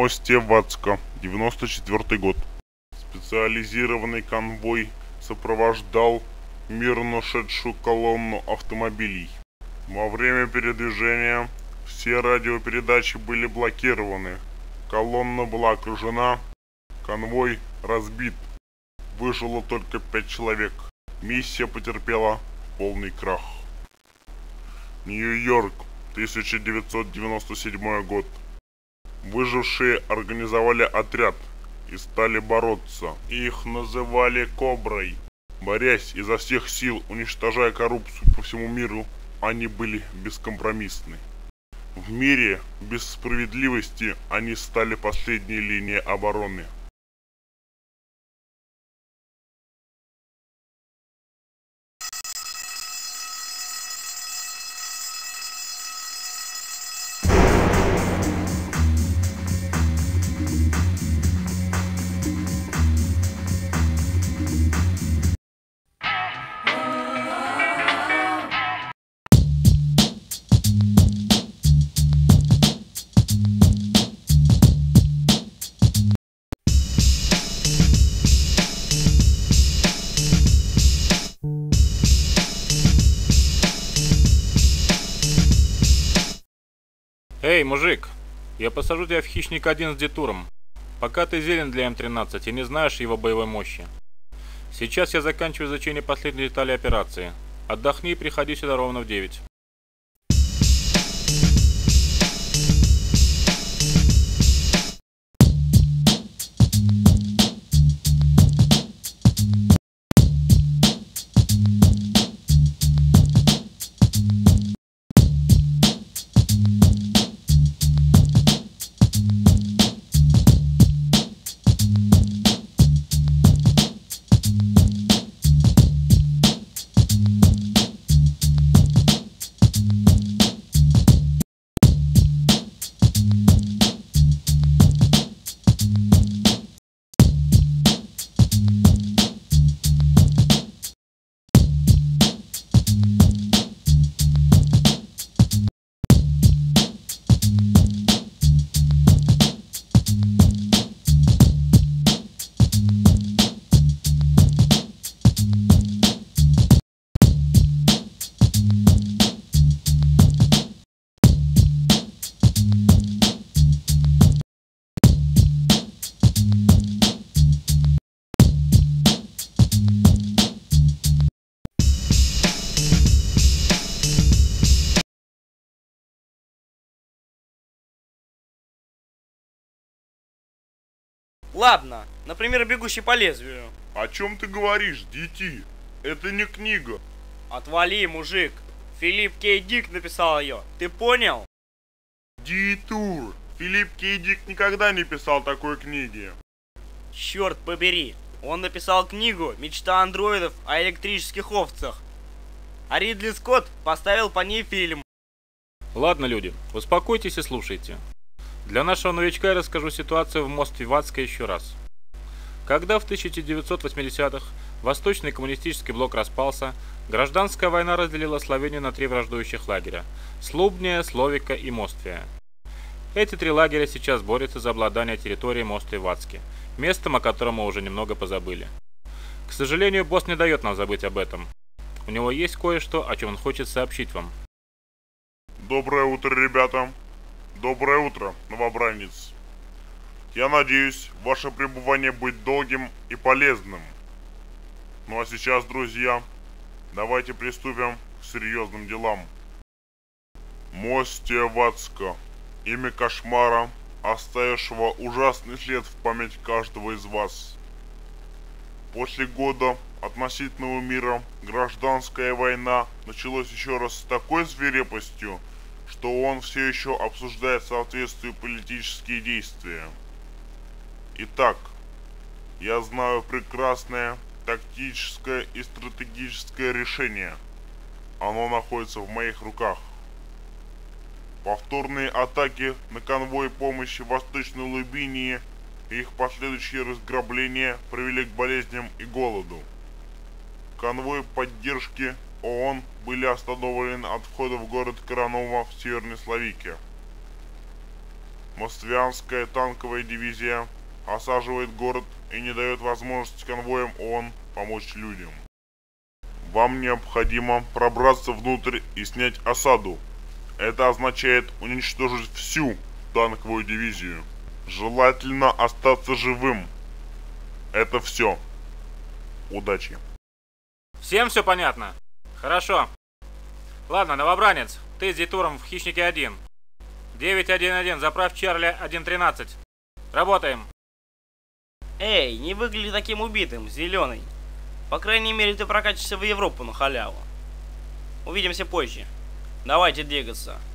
Мосте Вацка, 94 год. Специализированный конвой сопровождал мирно шедшую колонну автомобилей. Во время передвижения все радиопередачи были блокированы. Колонна была окружена, конвой разбит. Выжило только 5 человек. Миссия потерпела полный крах. Нью-Йорк, 1997 год. Выжившие организовали отряд и стали бороться. Их называли «Коброй». Борясь изо всех сил, уничтожая коррупцию по всему миру, они были бескомпромиссны. В мире без справедливости они стали последней линией обороны. Эй, мужик, я посажу тебя в Хищник-1 с детуром. Пока ты зелен для М-13 и не знаешь его боевой мощи. Сейчас я заканчиваю изучение последних деталей операции. Отдохни и приходи сюда ровно в 9. Ладно, например, «Бегущий по лезвию». О чем ты говоришь, дети? Это не книга. Отвали, мужик. Филипп Кей Дик написал ее. Ты понял? Детур. Филипп Кей Дик никогда не писал такой книги. Черт побери. Он написал книгу «Мечта андроидов о электрических овцах». А Ридли Скотт поставил по ней фильм. Ладно, люди, успокойтесь и слушайте. Для нашего новичка я расскажу ситуацию в Мосте Вацка еще раз. Когда в 1980-х Восточный коммунистический блок распался, гражданская война разделила Словению на 3 враждующих лагеря – Слубния, Словика и Моствия. Эти 3 лагеря сейчас борются за обладание территорией Моста Вацки, местом, о котором мы уже немного позабыли. К сожалению, босс не дает нам забыть об этом. У него есть кое-что, о чем он хочет сообщить вам. Доброе утро, ребята. Доброе утро, новобранец. Я надеюсь, ваше пребывание будет долгим и полезным. Ну а сейчас, друзья, давайте приступим к серьезным делам. Мосте Вацка. Имя кошмара, оставившего ужасный след в память каждого из вас. После года относительного мира гражданская война началась еще раз с такой свирепостью, что он все еще обсуждает соответствующие политические действия. Итак, я знаю прекрасное тактическое и стратегическое решение. Оно находится в моих руках. Повторные атаки на конвой помощи Восточной Лубинии и их последующее разграбление привели к болезням и голоду. Конвои поддержки ООН были остановлены от входа в город Коронова в Северной Словакии. Моствианская танковая дивизия осаживает город и не дает возможности конвоям ООН помочь людям. Вам необходимо пробраться внутрь и снять осаду. Это означает уничтожить всю танковую дивизию. Желательно остаться живым. Это все. Удачи. Всем все понятно? Хорошо. Ладно, новобранец, ты с Дитуром в Хищнике 1. 911, заправь Чарли 113. Работаем. Эй, не выгляди таким убитым, зеленый. По крайней мере, ты прокатишься в Европу на халяву. Увидимся позже. Давайте двигаться.